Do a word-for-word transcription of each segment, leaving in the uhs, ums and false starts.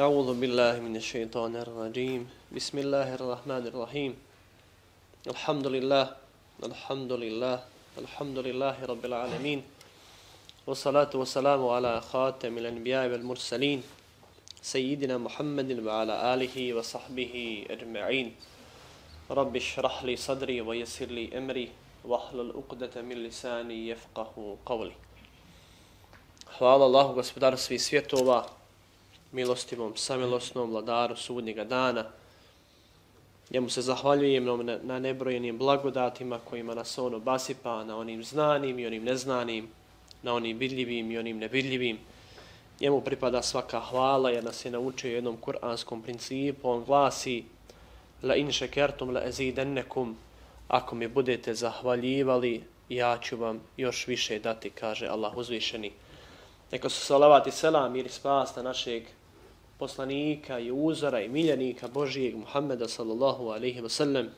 أعوذ بالله من الشيطان الرجيم بسم الله الرحمن الرحيم الحمد لله الحمد لله الحمد لله رب العالمين والصلاة والسلام على خاتم الأنبياء والمرسلين سيدنا محمد وعلى آله وصحبه أجمعين رب اشرح لي صدري ويسر لي أمري واحلل عقدة من لساني يفقه قولي. Hvala Allahu, gospodaru svih svjetova, milostivom, samilosnom, vladaru sudnjega dana. Njemu se zahvaljujem na, na nebrojenim blagodatima kojima nas on obasipa, na onim znanim i onim neznanim, na onim vidljivim i onim nevidljivim. Njemu pripada svaka hvala jer nas je naučio jednom kuranskom principu. On glasi: La in šekertum la ezidennekum. Ako mi budete zahvaljivali, ja ću vam još više dati, kaže Allah uzvišeni. Neka su salavat i selam, mir i spas na našeg poslanika i uzora i miljenika Božijeg Muhammeda sallallahu alaihi wa sallam,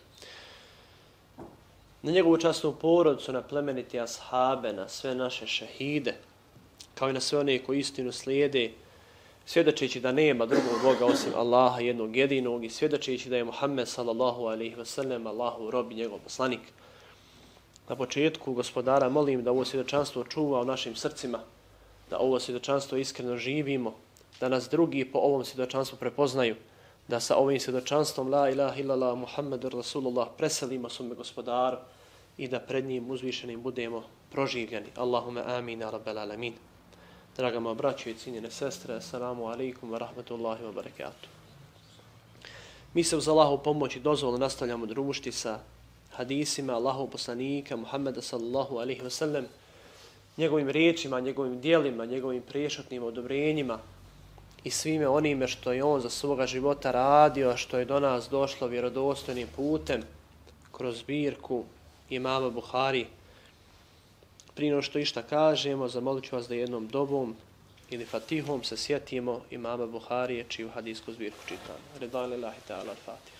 na njegovu časnu porodcu, na plemeniti ashabe, na sve naše šehide, kao i na sve one koji istinu slijede, svjedočeći da nema drugog Boga osim Allaha jednog jedinog i svjedočeći da je Muhammed sallallahu alaihi wa sallam Allahu rob i njegov poslanik. Na početku, gospodara, molim da ovo svjedočanstvo čuva u našim srcima, da ovo svjedočanstvo iskreno živimo, da nas drugi po ovom svjedočanstvu prepoznaju, da sa ovim svjedočanstvom la ilaha illallah Muhammedur Rasulullah preselimo svome gospodaru i da pred njim uzvišenim budemo proživljeni. Allahume amin, ya rabbal alamin. Draga moja braćo i cijenjene sestre, assalamu alaikum wa rahmatullahi wa barakatuh. Mi se uz Allahu pomoć i dozvolu nastavljamo družiti sa hadisima Allahov poslanika Muhammeda sallallahu alaihi wa sallam, njegovim riječima, njegovim dijelima, njegovim prešutnim odobrenjima i svime onime što je on za svoga života radio, a što je do nas došlo vjerodostojnim putem kroz zbirku imama Buhari. Prije no što išta kažemo, zamolit ću vas da jednom dobom ili fatihom se sjetimo imama Buharije, čiju hadijsku zbirku čitamo. Redan lillahi ta'ala al-Fatiha.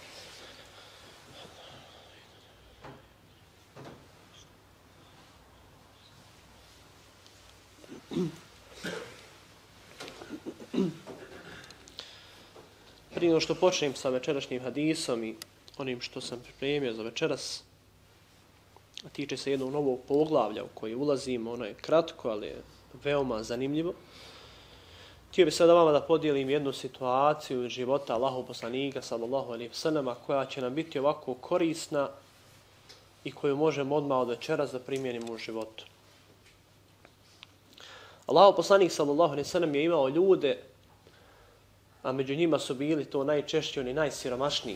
Prije no što počnem sa večerašnjim hadisom i onim što sam pripremio za večeras, a tiče se jednog novog poglavlja u koji ulazimo, ono je kratko, ali je veoma zanimljivo. Htio bih sada vama da podijelim jednu situaciju života Allahov poslanika sallallahu alejhi ve sellem koja će nam biti ovako korisna i koju možemo odmah od večeras da primijenimo u životu. Allahov poslanik sallallahu alejhi ve sellem je imao ljude, a među njima su bili to najčešće oni najsiromašniji,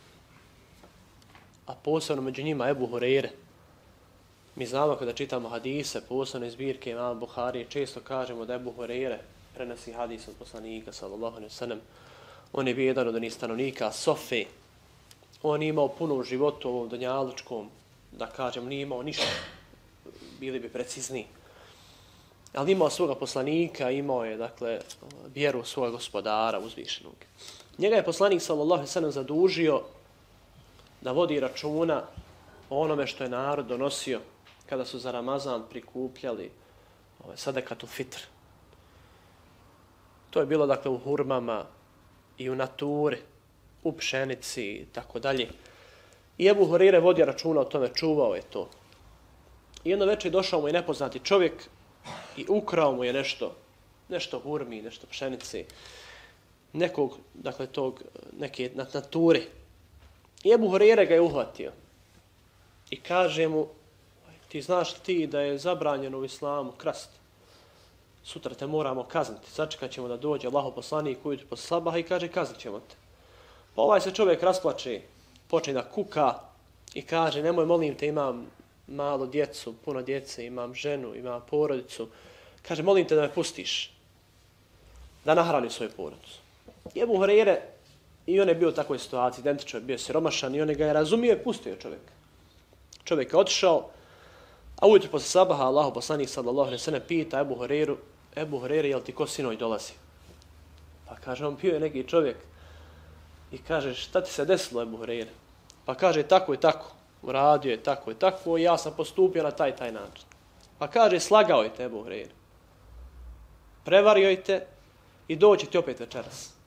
a posebno među njima Ebu Hurajre. Mi znamo kada čitamo hadise, posebno iz zbirke imama Buharije, često kažemo da Ebu Hurajre prenosi hadis od poslanika sallallahu alejhi ve sellem. On je bio jedan od onih stanovnika Sofe. On je imao puno u životu ovom dunjalučkom, da kažem, nije imao ništa, bili bi precizniji. Ali imao svoga poslanika, imao je, dakle, vjeru svoga gospodara uzvišenog. Njega je poslanik sallallahu alejhi ve sellem zadužio da vodi računa o onome što je narod donosio kada su za Ramazan prikupljali ovaj, sadekatul fitr. To je bilo, dakle, u hurmama i u naturi, u pšenici i tako dalje. I Ebu Hurajre vodio računa o tome, čuvao je to. I jedno večer došao mu je nepoznati čovjek i ukrao mu je nešto, nešto hurmi, nešto pšenice, nekog, dakle, tog, neke nature. I Ebu Hurajre ga je uhvatio i kaže mu: ti znaš li ti da je zabranjeno u islamu krasti? Sutra te moramo kazniti. Sačekat ćemo da dođe Allahov poslanik ujutro posle sabaha i kaže kaznit ćemo te. Pa ovaj se čovjek rasplače, počne da kuka i kaže: nemoj, molim te, imam malo djecu, puno djece, imam ženu, imam porodicu. Kaže: molim te da me pustiš da nahranim svoju porodicu. I Ebu Hurajre, i on je bio u takvoj situaciji, identično je bio siromašan i on ga je razumio i pustio čovjeka. Čovjek je otišao, a ujutro posle sabaha Allahov poslanik sallallahu alejhi ve sellem pita Ebu Hurajru: Ebu Hurajre, jel ti ko sinoj dolazi? Pa kaže, on pio je neki čovjek i kaže: šta ti se desilo, Ebu Hurajre? Pa kaže: tako i tako, uradio je tako i tako i ja sam postupio na taj taj način. Pa kaže: slagao je te Ebu Hurajre, prevario je te i doći ti opet večeras.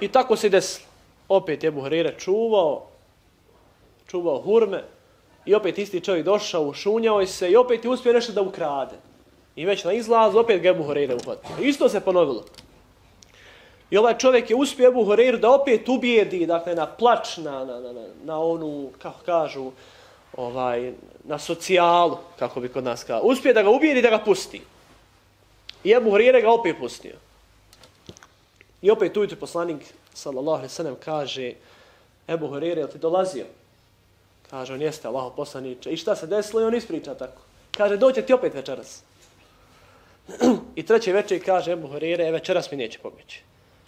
I tako se desilo. Opet je Ebu Hureyre čuvao, čuvao hurme i opet isti čovjek došao, ušunjao se i opet je uspio nešto da ukrade. I već na izlazu opet ga Ebu Hureyre uhvatio. Isto se ponovilo. I ovaj čovjek je uspio Ebu Hureyru da opet ubijedi, dakle, na plač, na, na, na, na onu, kako kažu, ovaj, na socijalu, kako bi kod nas kao. Uspije da ga ubijedi, da ga pusti. I Ebu Hureyre ga opet pustio. I opet ujutro poslanik, sallallahu alejhi ve sellem, kaže, Ebu Hureyre, jel ti dolazio? Kaže, on jeste, Allaho poslaniče. I šta se desilo? I on ispriča tako. Kaže, doće ti opet večeras. I treće večer kaže Ebu Hureyre, e, večeras mi neće pobjeći.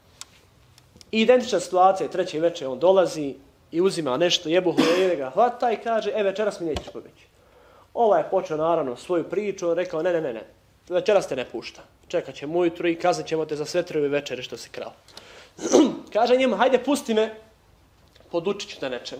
I identična situacija, treće večer on dolazi i uzima nešto, i Ebu Hureyre ga hvata i kaže, e, večeras mi nećeš pobjeći. Ovaj je počeo naravno svoju priču, on rekao, ne, ne, ne, ne, večeras te ne pušta. Čekat ćemo ujutru i kaznit ćemo te za sve tri večere što si krao. Kaže njemu, hajde pusti me, podučit ću te nečemu.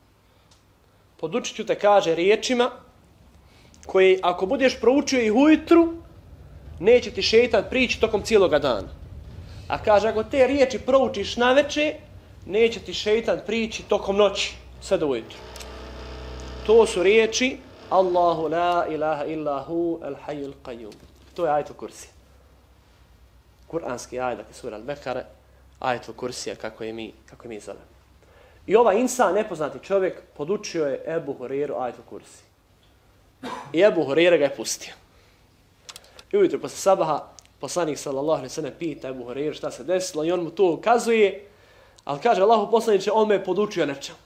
Podučit ću te, kaže, riječima koje ako budeš proučio ih ujutru, neće ti šeitan prići tokom cijeloga dana. A kaže, ako te riječi proučiš naveče, neće ti šeitan prići tokom noći, sve do ujutru. To su riječi Allahu la ilaha illa hu al hayyul qayyum. To je ajetul kursija. Kur'anski ajet, dakle sura Al-Bekare, ajetul kursija, kako je mi, kako je mi zovemo. I ovaj insan, nepoznati čovjek, podučio je Ebu Hureyru ajetul kursija. I Ebu Hureyre ga je pustio. I ujutro posle sabaha poslanik sallallahu alejhi ve sellem pita Ebu Hureyru šta se desilo i on mu to ukazuje, ali kaže Allahu poslaniče, on me je podučio nečemu.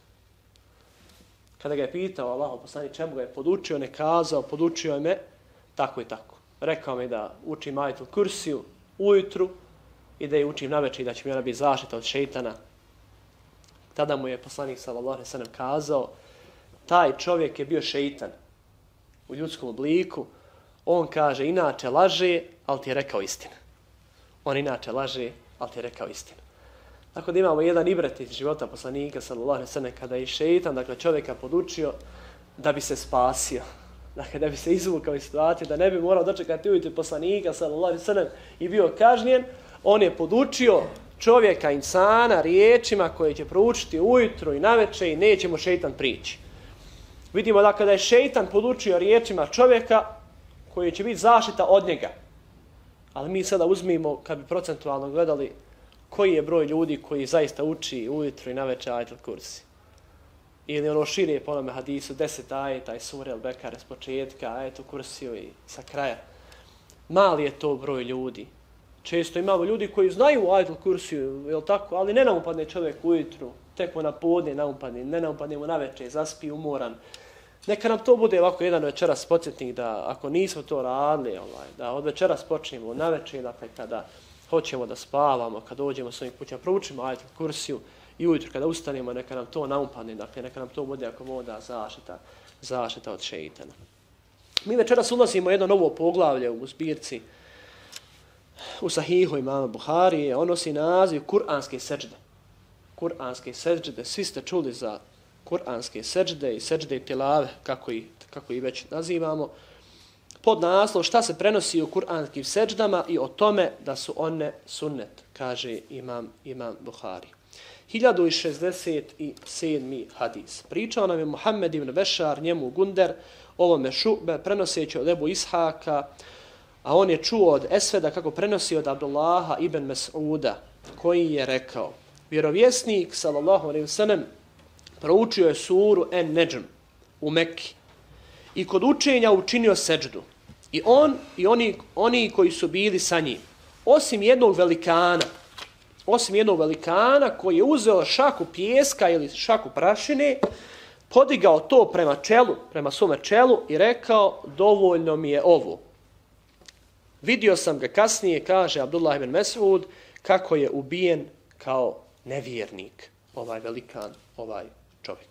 Kada ga je pitao Allahu poslaniče čemu ga je podučio, ne kazao, podučio je me tako i tako. Rekao mi da učim ajetul kursiju ujutru i da je učim navečer i da će mi ona biti zaštita od šejtana. Tada mu je poslanik sallallahu alejhi ve sellem kazao, taj čovjek je bio šejtan u ljudskom obliku. On kaže, inače laže, ali ti je rekao istinu. On inače laže, ali ti je rekao istinu. Tako da imamo jedan ibret iz života poslanika, sallallahu alejhi ve sellem, kada je šejtan, dakle, čovjeka podučio da bi se spasio. Dakle, da bi se izvukao iz situacije, da ne bi morao dočekati ujutro poslanika, sallallahu alejhi ve sellem, i bio kažnjen. On je podučio čovjeka, insana, riječima koje će proučiti ujutro i naveče i neće mu šejtan prići. Vidimo da kada je šejtan podučio riječima čovjeka, koji će biti zaštita od njega. Ali mi sada uzmimo, kad bi procentualno gledali, koji je broj ljudi koji zaista uči ujutro i naveče ajetul kursi. Ili ono šire po onome hadisu, deset ajeta i sure Al-Bekare s početka, ajetul kursiju i sa kraja. Mali je to broj ljudi. Često imamo ljudi koji znaju ajetul kursiju, jel tako, ali ne naupadne čovjek ujutru, tek mu na podne naupadne, ne naupadne mu naveče, zaspi umoran. Neka nam to bude ovako jedan večeras podsjetnik da ako nismo to radili, ovaj, da od večeras počnemo naveče, dakle kada hoćemo da spavamo, kada dođemo s ovim kućama, proučimo ajetul kursiju i ujutro kada ustanemo, neka nam to naupadne, dakle neka nam to bude ako voda zaštita, zaštita od šejtana. Mi večeras ulazimo jedno novo poglavlje u zbirci u Sahihu imama Buharije, on nosi naziv Kur'anske seđde. Kur'anske seđde, svi ste čuli za Kur'anske seđde i seđde tilave, kako i, kako i već nazivamo, pod naslov šta se prenosi u kur'anskim seđdama i o tome da su one sunnet, kaže imam, imam Buhari. hiljadu šezdeset sedmi hadis. Pričao nam je Muhammed ibn Bešar, njemu Gunder, ovome Šube, prenoseći od Ebu Ishaka, a on je čuo od Esveda kako prenosi od Abdullaha ibn Mes'uda, koji je rekao, vjerovjesnik, sallallahu alejhi ve sellem, proučio je suru En-Nedžm u Mekki i kod učenja učinio seđdu. I on i oni, oni koji su bili sa njim, osim jednog velikana, osim jednog velikana koji je uzeo šaku pijeska ili šaku prašine, podigao to prema čelu, prema svome čelu i rekao, dovoljno mi je ovo. Vidio sam ga kasnije, kaže Abdullah ibn Mes'ud, kako je ubijen kao nevjernik, ovaj velikan, ovaj čovjek.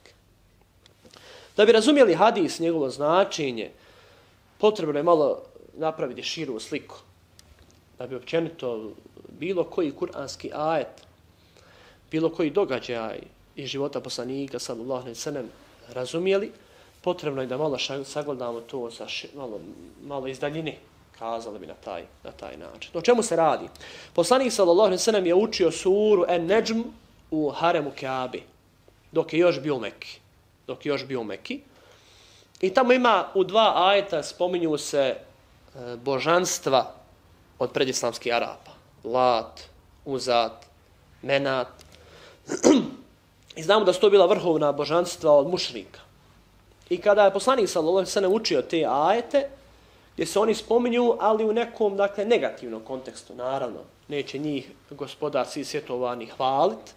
Da bi razumjeli hadis, njegovo značenje, potrebno je malo napraviti širu sliku. Da bi općenito bilo koji kuranski ajet, bilo koji događaj iz života poslanika, sallallahu alejhi ve sellem, razumjeli, potrebno je da malo sagledamo to sa ši, malo, malo iz daljine, kazali bi na taj, na taj način. O čemu se radi? Poslanik sallallahu alejhi ve sellem je učio suru En-Nedžm u haremu Kaabe, dok je još bio u Mekki. Dok je još bio u Mekki. I tamo ima u dva ajeta spominju se e, božanstva od predislamskih Arapa. Lat, Uzat, Menat. I znamo da su to bila vrhovna božanstva od mušrika. I kada je poslanik sallallahu alejhi ve sellem učio te ajete, gdje se oni spominju, ali u nekom, dakle, negativnom kontekstu, naravno. Neće njih gospodar svih svjetova ni hvalit.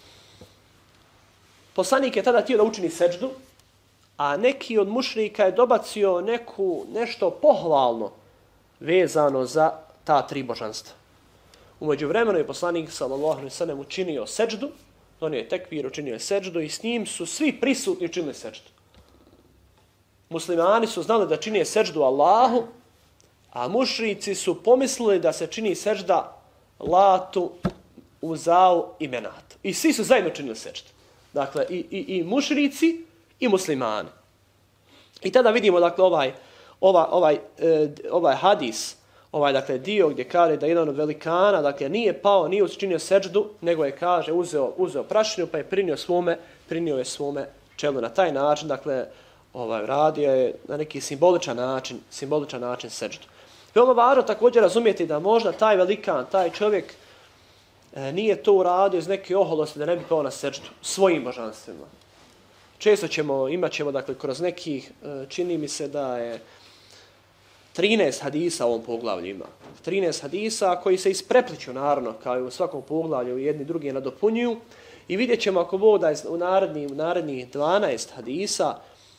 Poslanik je tada htio da učini seđdu, a neki od mušrika je dobacio neku, nešto pohvalno vezano za ta tri božanstva. U međuvremenu je poslanik sallallahu alejhi ve sellem učinio seđdu, donio je tekbir, učinio je seđdu i s njim su svi prisutni učinili seđdu. Muslimani su znali da čini seđdu Allahu, a mušrici su pomislili da se čini seđda Latu, Uzau i Menatu. I svi su zajedno činili seđdu. Dakle, i, i, i mušrici i muslimani. I tada vidimo, dakle, ovaj, ovaj, ovaj, eh, ovaj hadis, ovaj, dakle, dio gdje kaže da jedan od velikana, dakle, nije pao, nije učinio seđdu, nego je, kaže, uzeo, uzeo prašinu, pa je prinio svome, prinio je svome čelu na taj način, dakle, ovaj, radio je na neki simboličan način, simboličan način seđdu. Veoma važno također razumijeti da možda taj velikan, taj čovjek e, nije to uradio iz neke oholosti da ne bi pao na seđdu svojim božanstvima. Često ćemo, imat ćemo, dakle, kroz nekih, e, čini mi se da je trinaest hadisa u ovom poglavlju ima. trinaest hadisa koji se isprepliču, naravno, kao i u svakom poglavlju, jedni drugi nadopunjuju. I vidjet ćemo ako Bog da je u narednih, u narednih dvanaest hadisa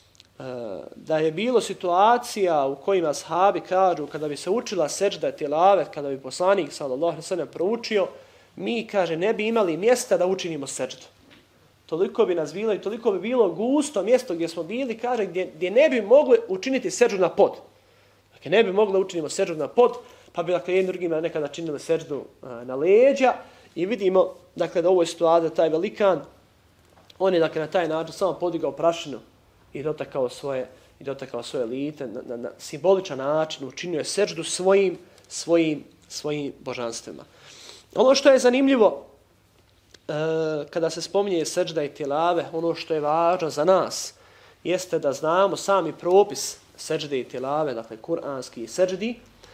da je bilo situacija u kojima ashabi kažu kada bi se učila seđda tilavet, kada bi poslanik sallallahu alejhi ve sellem proučio, mi, kaže, ne bi imali mjesta da učinimo seđdu. Toliko bi nas bilo i toliko bi bilo gusto mjesto gdje smo bili, kaže, gdje, gdje ne bi mogli učiniti seđdu na pod. Dakle, ne bi mogli da učinimo seđdu na pod, pa bi, dakle, jedni drugima nekada činili seđdu na leđa i vidimo, dakle, da ovo je situacija, taj velikan, on je, dakle, na taj način samo podigao prašinu i dotakao svoje i dotakao svoje lite na, na, na simboličan način, učinio je seđdu svojim svojim svojim božanstvima. Ono što je zanimljivo e, kada se spominje seđda i tilave, ono što je važno za nas jeste da znamo sami propis seđde i tilave, dakle kuranski seđdi,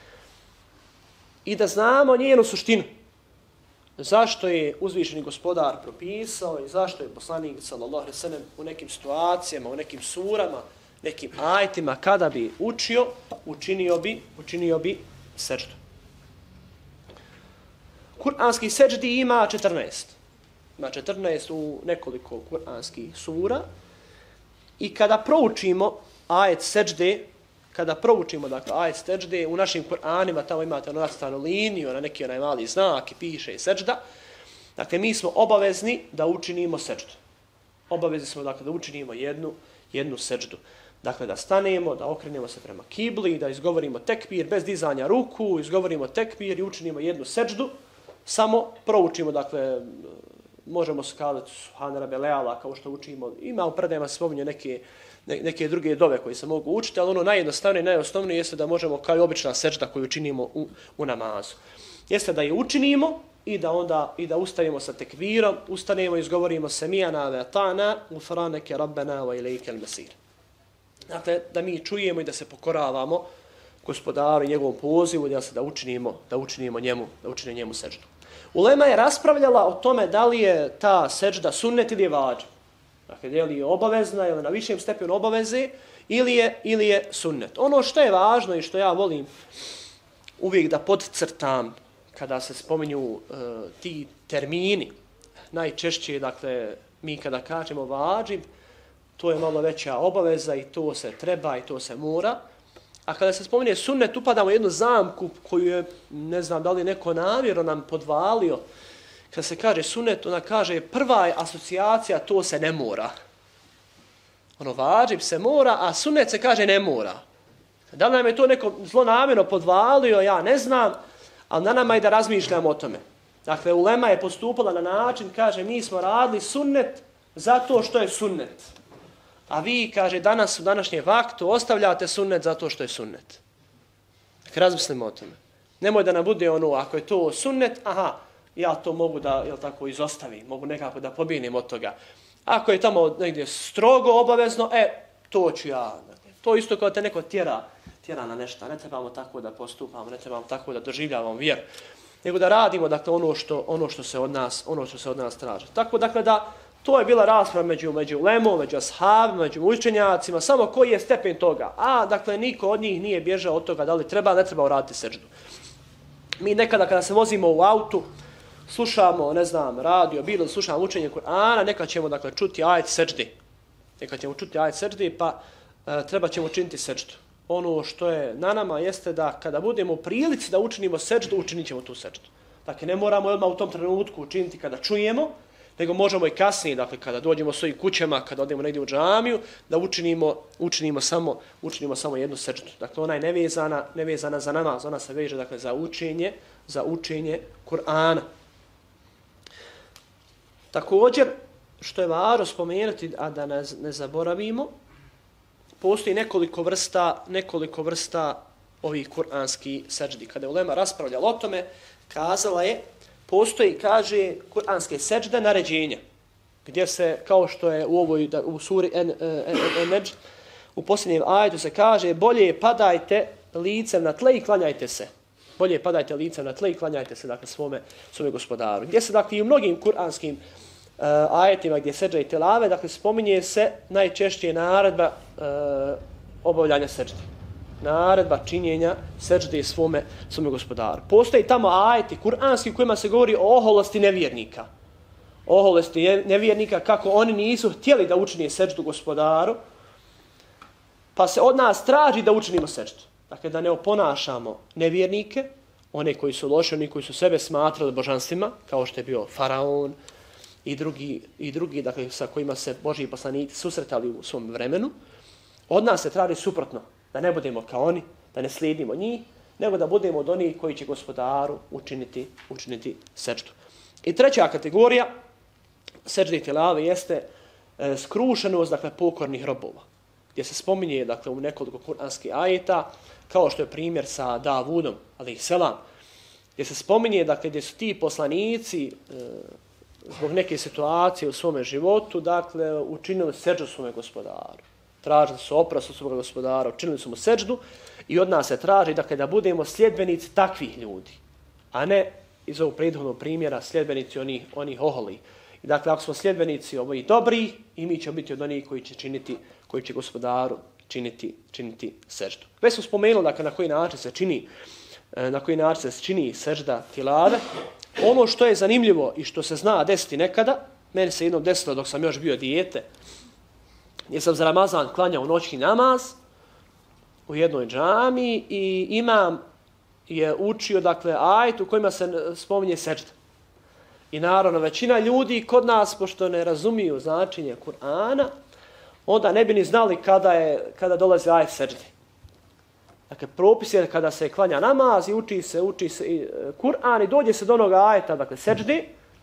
i da znamo njenu suštinu. Zašto je uzvišeni gospodar propisao i zašto je poslanik sallallahu alejhi ve sellem u nekim situacijama, u nekim surama, nekim ajetima kada bi učio, učinio bi, učinio bi seđdu. Kur'anski seđdi ima četrnaest. Ima četrnaest u nekoliko kur'anskih sura. I kada proučimo ajet seđde, kada proučimo, dakle, ajet seđde, u našim Kur'anima tamo imate ono nacrtanu liniju, na neki onaj mali znak i piše i seđda. Dakle, mi smo obavezni da učinimo seđdu. Obavezni smo, dakle, da učinimo jednu, jednu seđdu. Dakle, da stanemo, da okrenemo se prema kibli, da izgovorimo tekbir bez dizanja ruku, izgovorimo tekbir i učinimo jednu seđdu. Samo proučimo, dakle, možemo se kazati Subhana Rabbel A'la, kao što učimo. Ima u predajama se spominje neke, neke druge dove koje se mogu učiti, ali ono najjednostavnije i najosnovnije jeste da možemo, kao i obična seđda koju učinimo u, u namazu, jeste da je učinimo i da onda i da ustanemo sa tekbirom, ustanemo i izgovorimo semijana ve ata'na gufraneke rabbena wa ilejkel mesir. Dakle, da mi čujemo i da se pokoravamo gospodaru i njegovom pozivu, da se da učinimo, da učinimo njemu, da učinimo njemu seđdu. Ulema je raspravljala o tome da li je ta seđda sunnet ili je vađib. Dakle, je li je obavezna ili na višem stepenu obaveze ili je, ili je sunnet. Ono što je važno i što ja volim uvijek da podcrtam kada se spominju uh, ti termini, najčešće, dakle, mi kada kažemo vađib, to je malo veća obaveza i to se treba i to se mora. A kada se spominje sunnet, upadamo u jednu zamku koju je, ne znam da li neko namjerno nam podvalio. Kada se kaže sunnet, ona kaže prva je asocijacija, to se ne mora. Ono, vađib se mora, a sunnet se kaže ne mora. Da li nam je to neko zlonamjerno podvalio, ja ne znam, ali na nama je da razmišljamo o tome. Dakle, ulema je postupala na način, kaže, mi smo radili sunnet zato što je sunnet. A vi, kaže, danas u današnjem vaktu ostavljate sunnet zato što je sunnet. Dakle, razmislimo o tome. Nemoj da nam bude ono, ako je to sunnet, aha, ja to mogu da, jel tako, izostavim, mogu nekako da pobjenim od toga. Ako je tamo negdje strogo obavezno, e, to ću ja. To isto kao te neko tjera, tjera na nešto. Ne trebamo tako da postupamo, ne trebamo tako da doživljavamo vjeru. Nego da radimo, dakle, ono što, ono što se od nas, ono što se od nas traži. Tako, dakle, da to je bila rasprava među, među ulemom, među ashabima, među učenjacima, samo koji je stepen toga. A, dakle, niko od njih nije bježao od toga da li treba, ne treba uraditi seždu. Mi nekada kada se vozimo u autu, slušamo, ne znam, radio, bilo slušamo učenje Kur'ana, nekad ćemo, dakle, čuti ajet seždi. Nekad ćemo čuti ajet seždi, pa e, treba ćemo činiti seždu. Ono što je na nama jeste da kada budemo u prilici da učinimo seždu, učinit ćemo tu seždu. Dakle, ne moramo odmah u tom trenutku učiniti kada čujemo, nego možemo i kasnije, dakle, kada dođemo svojim kućama, kada odemo negdje u džamiju, da učinimo, učinimo, samo, učinimo samo jednu seždu. Dakle, ona je nevezana, nevezana za namaz, ona se veže, dakle, za učenje, za učenje Kur'ana. Također, što je važno spomenuti, a da ne, ne zaboravimo, postoji nekoliko vrsta, nekoliko vrsta ovih kur'anskih seždi. Kada je ulema raspravljala o tome, kazala je, postoji, kaže, kur'anske sežde naređenja, gdje se, kao što je u ovoj, da, u suri En-Neđ, u posljednjem ajetu se kaže, bolje padajte licem na tle i klanjajte se. Bolje padajte licem na tle i klanjajte se, dakle, svome, svome gospodaru. Gdje se, dakle, i u mnogim kur'anskim uh, ajetima gdje sežde i telave, dakle, spominje se najčešće naredba uh, obavljanja sežde. Naredba činjenja sežde svome, svome gospodaru. Postoji tamo ajeti kur'anski kojima se govori o oholosti nevjernika. Oholosti nevjernika, kako oni nisu htjeli da učine seždu gospodaru, pa se od nas traži da učinimo seždu. Dakle, da ne oponašamo nevjernike, one koji su loši, oni koji su sebe smatrali božanstvima, kao što je bio faraon i drugi, i drugi dakle, sa kojima se Božji poslanici susretali u svom vremenu. Od nas se traži suprotno, da ne budemo kao oni, da ne slijedimo njih, nego da budemo od onih koji će gospodaru učiniti, učiniti seždu. I treća kategorija sežde i tilave jeste e, skrušenost, dakle, pokornih robova, gdje se spominje, dakle, u nekoliko kur'anskih ajeta, kao što je primjer sa Davudom, alejhi selam, gdje se spominje, dakle, gdje su ti poslanici e, zbog neke situacije u svome životu, dakle, učinili seždu svome gospodaru. Tražili su oprost od svoga gospodara, učinili su mu seždu i od nas se traži, dakle, da budemo sljedbenici takvih ljudi, a ne iz ovog prethodnog primjera sljedbenici onih, onih oholi. I dakle, ako smo sljedbenici ovih dobri, i mi ćemo biti od onih koji će činiti, koji će gospodaru činiti, činiti seždu. Već smo spomenuli, dakle, na koji način se čini, na koji način se čini sežda tilave. Ono što je zanimljivo i što se zna desiti nekada, meni se jednom desilo dok sam još bio dijete, jer sam za Ramazan klanjao noćni namaz u jednoj džami i imam je učio, dakle, ajet u kojima se spominje sežda. I naravno, većina ljudi kod nas, pošto ne razumiju značenje Kur'ana, onda ne bi ni znali kada, je, kada dolazi ajet sežde. Dakle, propis je kada se klanja namaz i uči se, uči se i Kur'an i dođe se do onoga ajeta, dakle, sežde.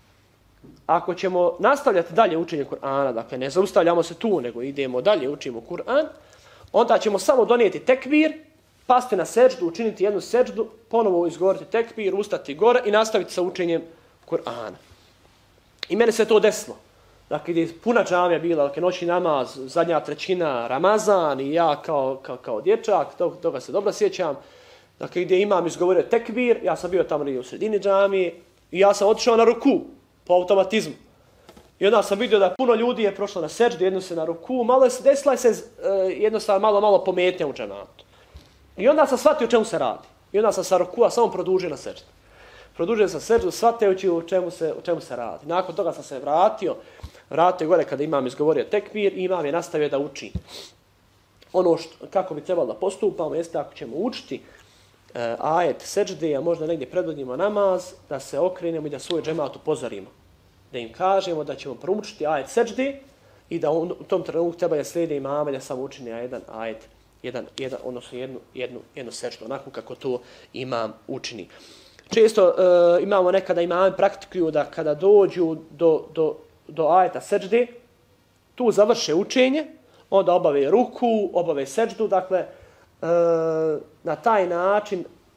Ako ćemo nastavljati dalje učenje Kur'ana, dakle, ne zaustavljamo se tu, nego idemo dalje, učimo Kur'an, onda ćemo samo donijeti tekbir, pasti na seždu, učiniti jednu seždu, ponovo izgovoriti tekbir, ustati gore i nastaviti sa učenjem Kur'ana. I mene se to desilo. Dakle, gdje je puna džamija bila, dakle, noćni namaz, zadnja trećina, Ramazan i ja kao, kao, kao dječak, toga, toga se dobro sjećam. Dakle, gdje imam izgovorio tekbir, ja sam bio tamo u sredini džamije i ja sam otišao na ruku po automatizmu. I onda sam vidio da puno ljudi je prošlo na seždu, jedno se na ruku, malo se desila se uh, jednostavno malo, malo pometnja u džematu. I onda sam shvatio o čemu se radi. I onda sam sa rukua samo produžio na seždu. Produžio sam seždu, shvatajući o čemu se, o čemu se radi. Nakon toga sam se vratio, vratio gore kada imam izgovorio tekbir i imam je nastavio da uči. Ono što, kako bi trebalo da postupamo, jeste ako ćemo učiti uh, ajet sežde, a možda negdje predvodimo namaz, da se okrenemo i da svoj džemat upozorimo. Da im kažemo da ćemo proučiti ajet sežde i da on, u tom trenutku treba da slijede imame da samo učini jedan ajet, jedan, jedan, odnosno jednu, jednu, jednu seždu, onako kako to imam učini. Često uh, imamo nekada imame praktikuju da kada dođu do, do, do ajeta sežde, tu završe učenje, onda obave ruku, obave seždu, dakle, uh, na taj način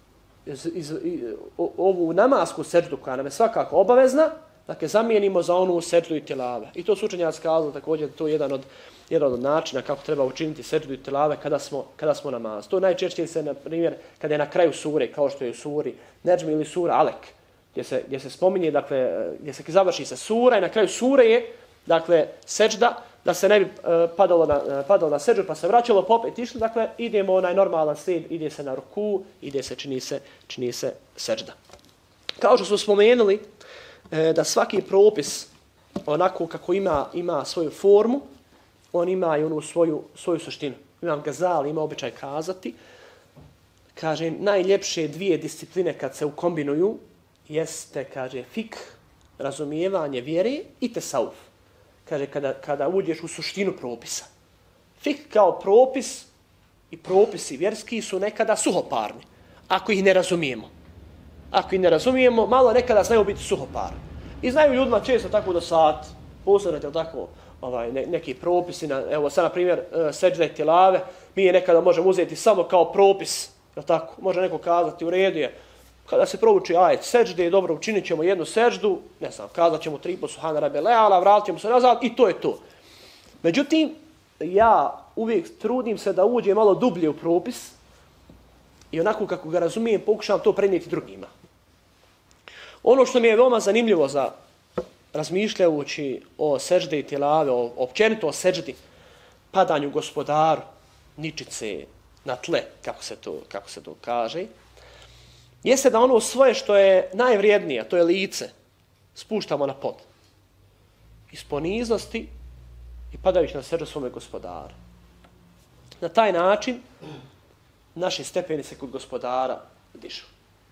iz, iz, iz, ovu namasku seđdu koja nam je svakako obavezna, dakle zamijenimo za onu seđdu i tilave. I to su učenjaci kazali također, to je jedan od, jedan od načina kako treba učiniti seđdu i tilave kada smo, kada smo namaz. To najčešće se, na primjer, kada je na kraju sure, kao što je u suri Nedžm ili sura Alek, gdje se, gdje se spominje, dakle, gdje se završi se sura i na kraju sure je, dakle, seđda, da se ne bi uh, padalo, na, uh, padalo na seđu, pa se vraćalo, pa opet išli, dakle, idemo onaj normalan slijed, ide se na ruku, ide se, čini se, čini se seđda. Kao što smo spomenuli, e, da svaki propis, onako kako ima, ima svoju formu, on ima i onu svoju, svoju suštinu. Imam Gazali, ima običaj kazati, kaže, najljepše dvije discipline kad se ukombinuju, jeste, kaže, fik, razumijevanje vjere i tesauf. Kaže, kada, kada uđeš u suštinu propisa. Fik kao propis i propisi vjerski su nekada suhoparni, ako ih ne razumijemo. Ako ih ne razumijemo, malo nekada znaju biti suhoparni. I znaju ljudima često tako do sat, posledajte tako, ovaj, ne, neki propisi, na, evo sad na primjer seđde tilave, mi je nekada možemo uzeti samo kao propis, je tako? Može neko kazati u redu je, kada se prouči ajet seđde, dobro, učinit ćemo jednu seđdu, ne znam, kazat ćemo tri po Subhana Rabbel A'la, vratit ćemo se nazad i to je to. Međutim, ja uvijek trudim se da uđe malo dublje u propis i onako kako ga razumijem, pokušavam to prenijeti drugima. Ono što mi je veoma zanimljivo za razmišljajući o seđde i tilave, o, općenito o seđdi, padanju gospodaru, ničice na tle, kako se to, kako se to kaže, jeste da ono svoje što je najvrijednije, to je lice, spuštamo na pod. Iz poniznosti i padajući na seđu svome gospodaru. Na taj način naši stepeni se kod gospodara dižu.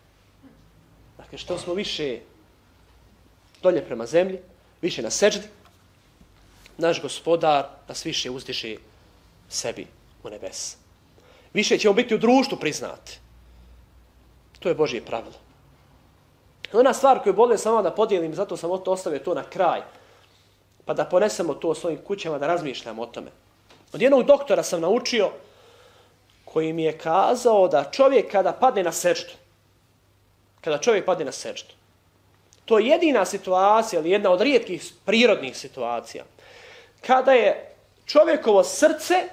Dakle, što smo više dolje prema zemlji, više na seđdi, naš gospodar nas više uzdiže sebi u nebes. Više ćemo biti u društvu priznati. To je Božje pravilo. Ona stvar koju bolje samo da podijelim, zato sam ostavio to na kraj, pa da ponesemo to svojim kućama, da razmišljamo o tome. Od jednog doktora sam naučio, koji mi je kazao da čovjek kada padne na seđdu, kada čovjek padne na seđdu, to je jedina situacija, ili jedna od rijetkih prirodnih situacija, kada je čovjekovo srce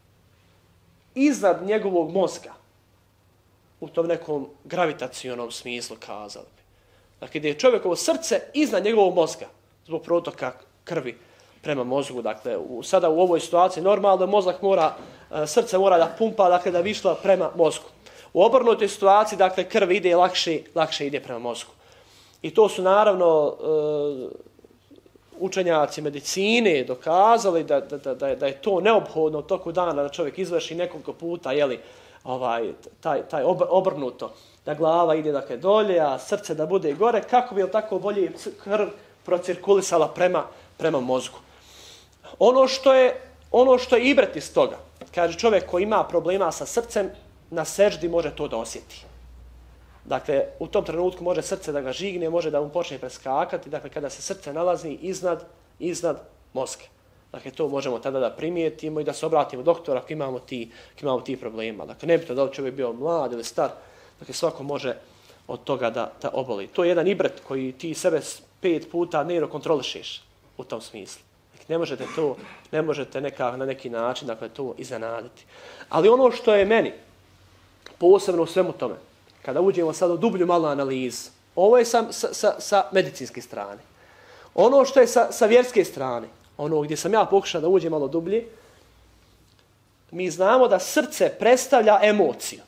iznad njegovog mozga, u tom nekom gravitacionom smislu kazali bi. Dakle, gdje je čovjekovo srce iznad njegovog mozga, zbog protoka krvi prema mozgu. Dakle, u, sada u ovoj situaciji normalno mozak mora, srce mora da pumpa, dakle, da bi išla prema mozgu. U obrnutoj situaciji, dakle, krv ide lakše, lakše ide prema mozgu. I to su naravno uh, učenjaci medicine dokazali da, da, da, da je to neophodno u toku dana da čovjek izvrši nekoliko puta, jeli, ovaj, taj, taj obrnuto, da glava ide dakle dolje, a srce da bude gore, kako bi tako bolje krv procirkulisala prema, prema mozgu. Ono što je, ono što je ibret iz toga, kaže čovjek koji ima problema sa srcem, na seždi može to da osjeti. Dakle, u tom trenutku može srce da ga žigne, može da mu počne preskakati, dakle, kada se srce nalazi iznad, iznad mozga. Dakle, to možemo tada da primijetimo i da se obratimo doktora ako imamo ti, ako imamo ti problema. Dakle, ne bi to da li čovjek bio mlad ili star, dakle, svako može od toga da, da oboli. To je jedan ibret koji ti sebe pet puta dnevno kontrolišeš u tom smislu. Dakle, ne možete to, ne možete neka, na neki način, dakle, to iznenaditi. Ali ono što je meni posebno u svemu tome, kada uđemo sad u dublju malu analizu, ovo je sa, sa, sa, sa medicinske strane. Ono što je sa, sa vjerske strane, ono gdje sam ja pokušao da uđem malo dublje, mi znamo da srce predstavlja emociju,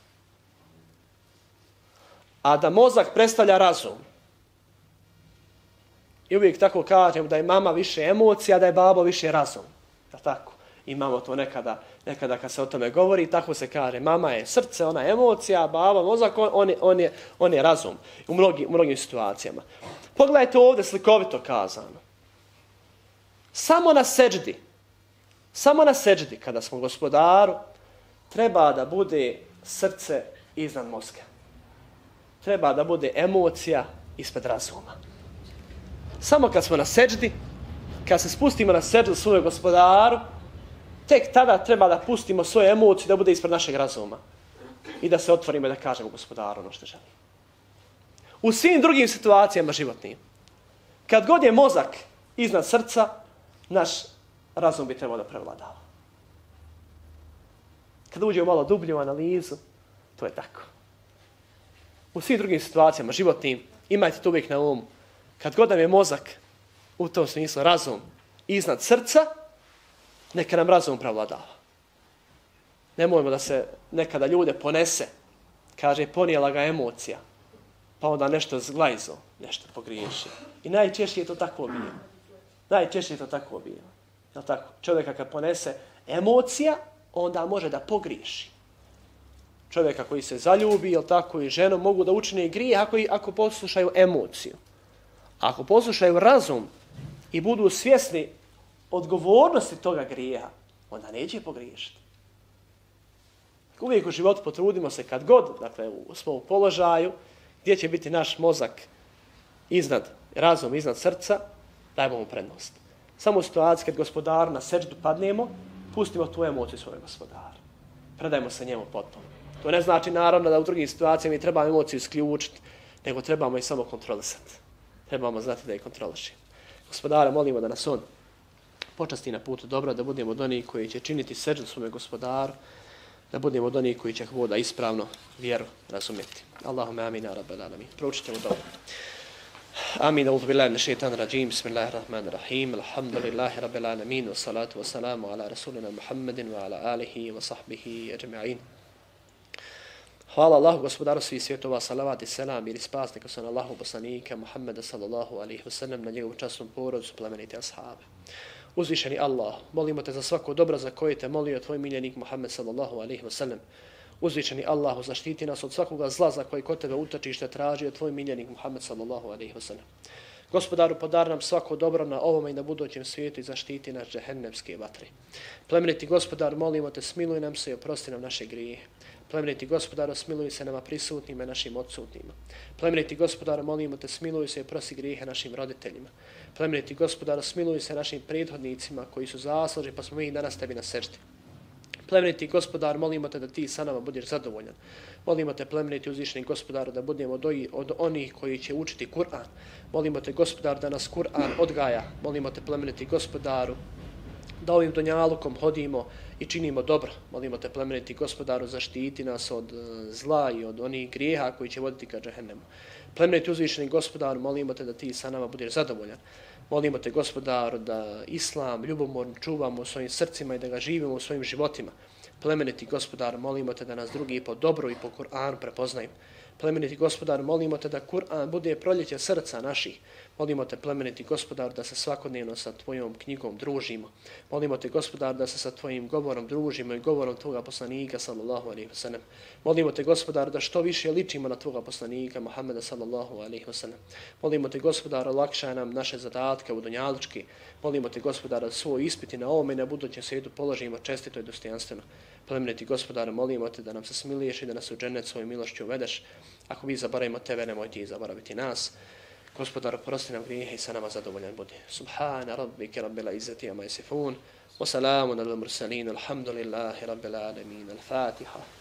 a da mozak predstavlja razum. I uvijek tako kažem da je mama više emocija, da je babo više razum. Da tako? Imamo to nekada, nekada kad se o tome govori, tako se kaže. Mama je srce, ona je emocija, baba, mozak, on, on, je, on, je, on je razum u, mnogi, u mnogim situacijama. Pogledajte ovdje slikovito kazano. Samo na seđdi, samo na seđdi, kada smo gospodaru, treba da bude srce iznad mozga. Treba da bude emocija ispred razuma. Samo kad smo na seđdi, kad se spustimo na seđdu svome gospodaru, tek tada treba da pustimo svoje emocije da bude ispred našeg razuma. I da se otvorimo i da kažemo gospodaru ono što želimo. U svim drugim situacijama životnim. Kad god je mozak iznad srca, naš razum bi trebao da prevladava. Kad uđemo malo dublje u analizu, to je tako. U svim drugim situacijama životnim, imajte to uvijek na umu. Kad god nam je mozak, u tom smislu razum, iznad srca, neka nam razum prevladava. Nemojmo da se nekada ljude ponese, kaže ponijela ga emocija, pa onda nešto zglajzo, nešto pogriješi. I najčešće je to tako bilo. Najčešće je to bilo. Jel tako? Čovjeka kad ponese emocija, onda može da pogriješi. Čovjeka koji se zaljubi, jel tako, i ženu mogu da učine i grijeh ako, ako poslušaju emociju. Ako poslušaju razum i budu svjesni odgovornosti toga grijeha, onda neće pogriješiti. Uvijek u životu potrudimo se kad god, dakle, u svom položaju, gdje će biti naš mozak iznad, razum iznad srca, dajmo mu prednost. Samo u situaciji kad gospodaru na seđdu padnemo, pustimo tu emociju svojeg gospodara. Predajmo se njemu potom. To ne znači naravno da u drugim situacijama mi trebamo emociju isključiti, nego trebamo i samo kontrolisati. Trebamo znati da je kontrolišimo. Gospodara, molimo da nas on počasti na putu dobra, da budemo od onih koji će činiti seđdu svome gospodaru, da budemo od onih koji će voda ispravno vjeru razumjeti. Allahumma amin, ya rabbal alamin. Proučit ćemo dobro. Amin, a'udhu billahi minash shaitanir rajim. Bismillahirrahmanirrahim. Alhamdulillahi rabbil alamin. Wassalatu wassalamu ala rasulina Muhammedin wa ala alihi wa sahbihi ajma'in. Hvala Allahu, gospodaru svih svjetova, salavat i selam ili spasnika su na Allahu poslanika Muhammeda sallallahu alaihi wa sallam, na njegovu časnom porodcu, plemenite ashabe. Uzvišeni Allah, molimo te za svako dobro za koje te molio tvoj miljenik Muhammed sallallahu alaihi wa sallam. Uzvišeni Allahu, zaštiti nas od svakoga zla za koji kod tebe utočište tražio tvoj miljenik Muhammed sallallahu alaihi wa sallam. Gospodaru, podar nam svako dobro na ovom i na budućem svijetu i zaštiti nas džehennemske vatre. Plemeniti gospodar, molimo te, smiluj nam se i oprosti nam naše grijehe. Plemeniti gospodaru, smiluj se nama prisutnima i našim odsutnima. Plemeniti gospodaru, molimo te, smiluj se i oprosti grijehe našim roditeljima. Plemeniti gospodaru, smiluj se našim prethodnicima koji su zaslužni, pa smo mi danas tebi na seždi. Plemeniti gospodar, molimo te da ti sa nama budeš zadovoljan. Molimo te, plemeniti uzvišeni gospodaru, da budemo od, od onih koji će učiti Kur'an. Molimo te, gospodar, da nas Kur'an odgaja. Molimo te, plemeniti gospodaru, da ovim dunjalukom hodimo i činimo dobro. Molimo te, plemeniti gospodaru, zaštiti nas od zla i od onih grijeha koji će voditi ka džehennemu. Plemeniti uzvišeni gospodaru, molimo te da ti sa nama budeš zadovoljan. Molimo te, gospodaru, da islam ljubomorno čuvamo u svojim srcima i da ga živimo u svojim životima. Plemeniti gospodaru, molimo te da nas drugi po dobru i po Kur'anu prepoznaju. Plemeniti gospodaru, molimo te da Kur'an bude proljeće srca naših. Molimo te, plemeniti gospodaru, da se svakodnevno sa tvojom knjigom družimo. Molimo te, gospodaru, da se sa tvojim govorom družimo i govorom tvoga poslanika, sallallahu alaihi wa sallam. Molimo te, gospodaru, da što više ličimo na tvoga poslanika, Muhammeda, sallallahu alaihi wa sallam. Molimo te, gospodaru, olakšaj nam naše zadatke u dunjalučki. Molimo te, gospodaru, da svoj ispiti na ovome i na budućem svijetu položimo čestito i dostojanstveno. Plemeniti gospodaru, molimo te da nam se smiliješ i da nas u džennet svojom milošću uvedeš. Ako mi zaboravimo tebe, nemoj ti zaboraviti nas. Gospodaru, prosti nam grijehe i sa nama zadovoljan budi. Subhana rabbike rabbil izzati amma yasifun. Wa salamun alal mursalin. Alhamdulillahi rabbil alamin. Al-Fatiha.